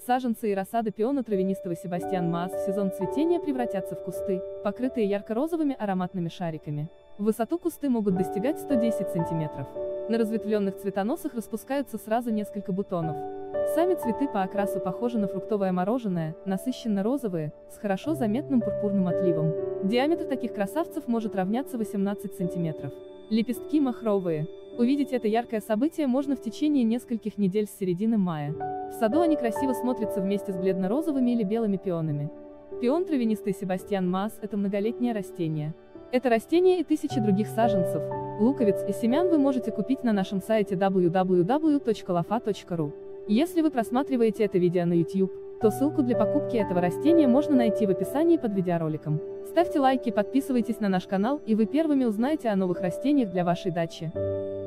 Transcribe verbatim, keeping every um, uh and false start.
Саженцы и рассада пиона травянистого Себастьян Маас в сезон цветения превратятся в кусты, покрытые ярко-розовыми ароматными шариками. В высоту кусты могут достигать ста десяти сантиметров. На разветвленных цветоносах распускаются сразу несколько бутонов. Сами цветы по окрасу похожи на фруктовое мороженое, насыщенно-розовые, с хорошо заметным пурпурным отливом. Диаметр таких красавцев может равняться восемнадцати сантиметров. Лепестки махровые. Увидеть это яркое событие можно в течение нескольких недель с середины мая. В саду они красиво смотрятся вместе с бледно-розовыми или белыми пионами. Пион травянистый Себастьян Маас – это многолетнее растение. Это растение и тысячи других саженцев, луковиц и семян вы можете купить на нашем сайте дабл ю дабл ю дабл ю точка лофа точка ру. Если вы просматриваете это видео на YouTube, то ссылку для покупки этого растения можно найти в описании под видеороликом. Ставьте лайки, подписывайтесь на наш канал, и вы первыми узнаете о новых растениях для вашей дачи.